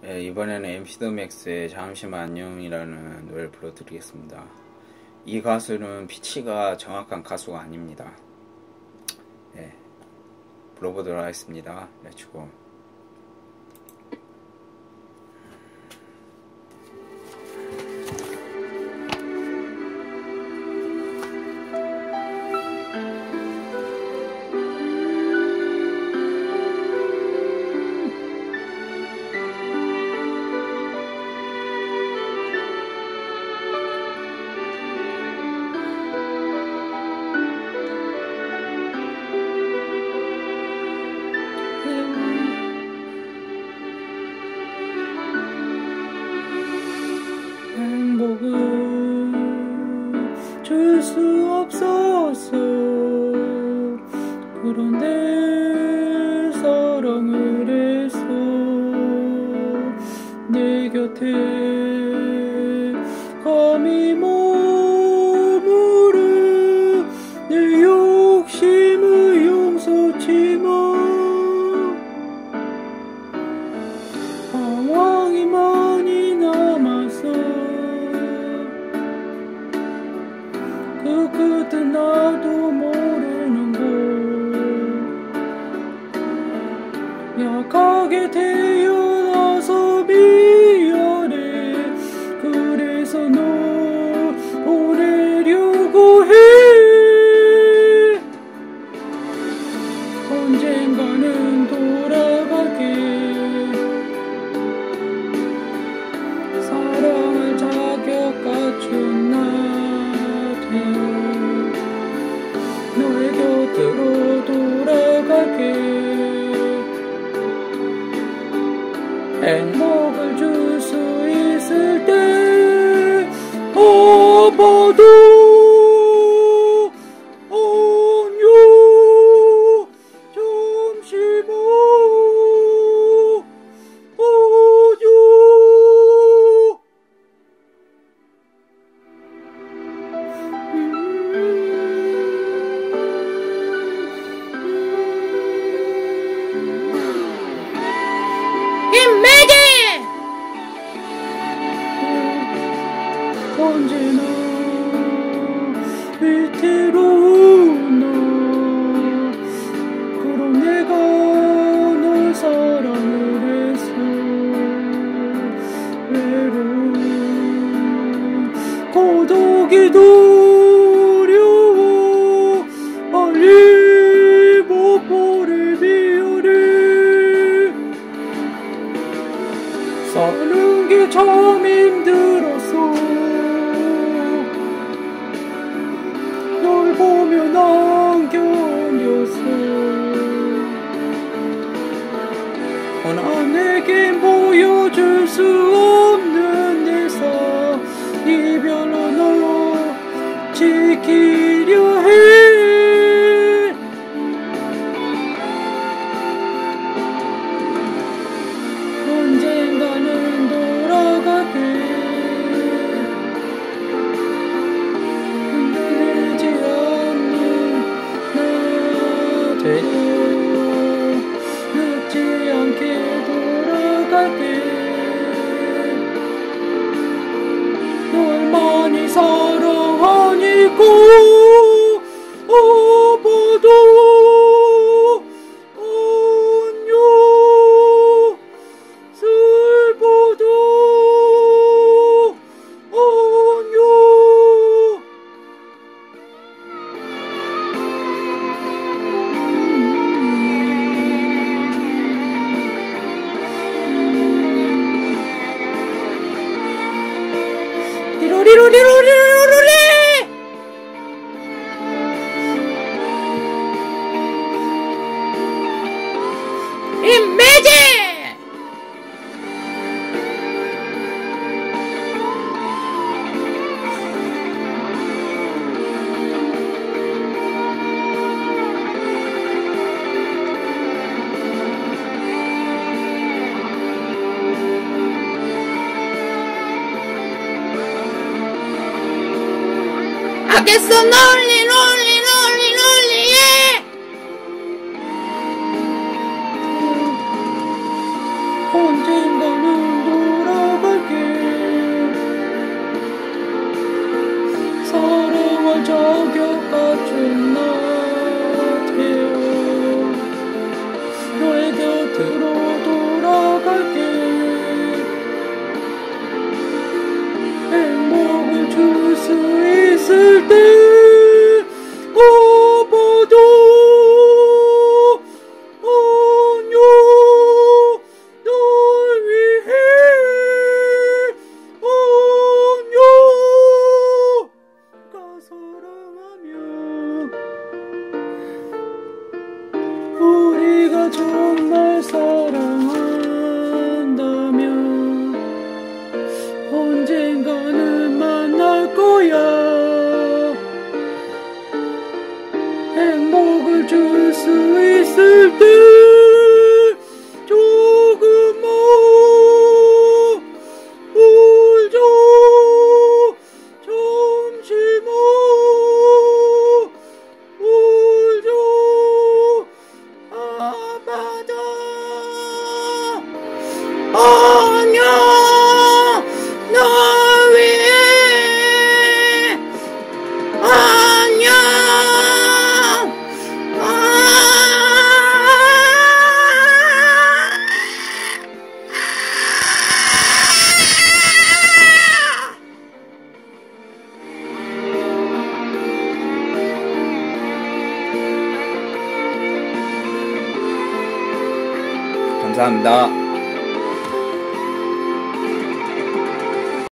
네, 이번에는 MC 더 맥스의 잠시만 안녕이라는 노래를 불러드리겠습니다. 이 가수는 피치가 정확한 가수가 아닙니다. 네, 불러보도록 하겠습니다. 렛츠고. 행복은 줄 수 없었어. 그런데 사랑을 했어. 내 곁에 감히 머무르 내 욕심을 용서치마. 방황이 많이 남았어. 그 끝은 나도 모르는 곳. 약하게 태어나서 미안해. 그래서 널 보내려고 해. 언젠가는 돌아갈게. 사랑을 자격 갖춘 나한테 너의 곁으로 돌아갈게. 행복을 줄 수 있을 때 아파도 안녕 잠시만 안녕. 힘내게! 언제나 위태로운 너. 그런 내가 널 사랑을 했어. 외로운 고독이 두려워. 빨리 뽀뽀를 비워래. 사는 게 참 힘들었어. 널 보면 안 견뎠어. 난 내겐 보여줄 수 없는 내 삶. 이별로 너 지키려 해. 언젠가는 돌아갈게. 흔들리지 않는 나 되려 늦지 않게 돌아갈게. 널 많이 사랑하니까 아파도 안녕. 슬퍼도 안녕. 리로리로리로리로리. 힘내게! 알겠어. 널리 널리 널리 널리 예. 언젠가는 갈게. 행복을 줄 수 있을 때 오버도 온유 널 위해 온유 가 사랑하며 우리가 정말 사랑한다면 언젠가는 만날 거야. 행복을 줄 수 있을 때 조금만 울자. 잠시만 울자. 아마도 안녕 널 위해 안녕 감사합니다.